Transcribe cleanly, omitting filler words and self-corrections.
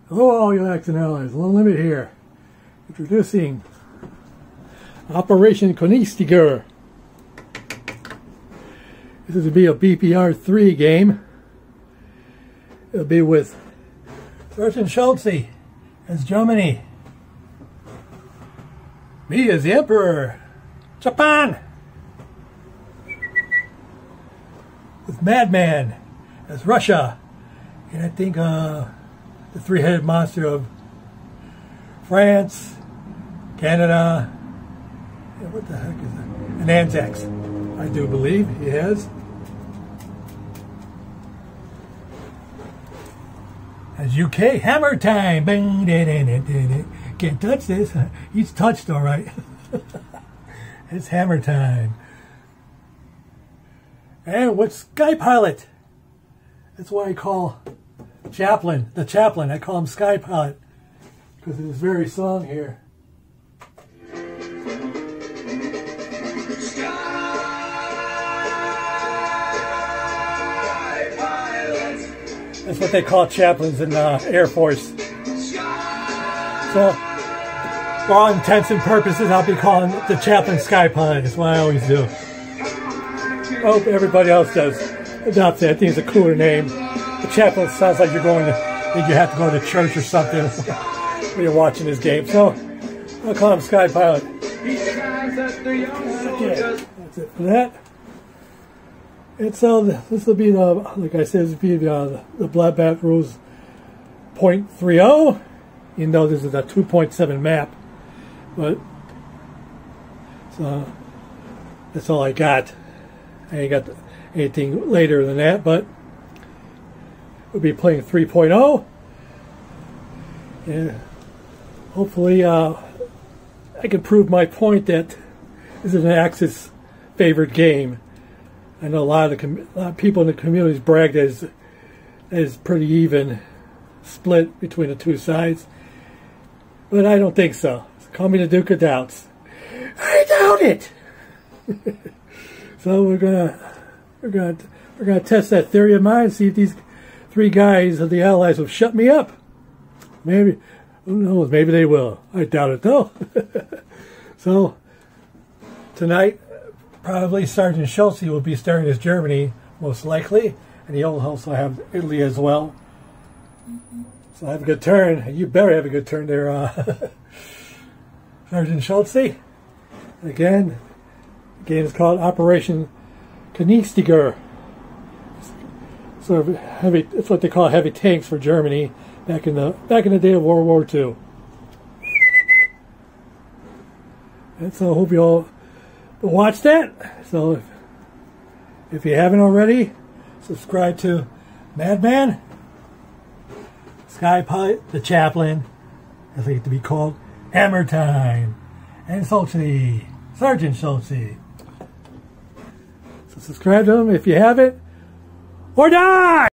Hello all you Axis allies, Low Limit here. Introducing Operation Königsdörr. This is to be a BPR 3 game. It'll be with Sergeant Schulze as Germany. Me as the Emperor, Japan. With Madman as Russia. And I think the three-headed monster of France, Canada, what the heck is that? And Anzacs, I do believe he has. As UK, Hammer Time! Can't touch this. He's touched all right. It's Hammer Time. And with Sky Pilot. That's why I call Chaplin, the Chaplain, I call him Sky Pilot, because of this very song here. Sky Pilot. That's what they call chaplains in the Air Force. So, for all intents and purposes, I'll be calling the Chaplain Sky Pilot. That's what I always do. I hope everybody else does adopt that. I think it's a cooler name. The Chaplain sounds like you're going to, you have to go to church or something when you're watching this game. So, I'll call him Sky Pilot. Okay, that's it for that. And so, this will be the, like I said, this will be the Blood Bath Rules .30. You know this is a 2.7 map. But, so, that's all I got. I ain't got anything later than that, but we'll be playing 3.0, and hopefully I can prove my point that this is an Axis favorite game. I know a lot of people in the communities brag that it's pretty even split between the two sides, but I don't think so. Call me the Duke of Doubts. I doubt it. So we're gonna test that theory of mine, see if these three guys of the Allies will shut me up. Maybe, who knows? Maybe they will. I doubt it though. So tonight, probably Sergeant Schulze will be starting as Germany, most likely, and he'll also have Italy as well. So I have a good turn. You better have a good turn there, Sergeant Schulze. Again. The game is called Operation Königsdörr. Sort of heavy. It's what they call heavy tanks for Germany back in the day of World War II. And so I hope you all watch that. So if you haven't already, subscribe to Madman, Sky Pilot, the Chaplain, as they get to be called, Hammer Time, and Schulze, Sergeant Schulze. So subscribe to them if you haven't, or die!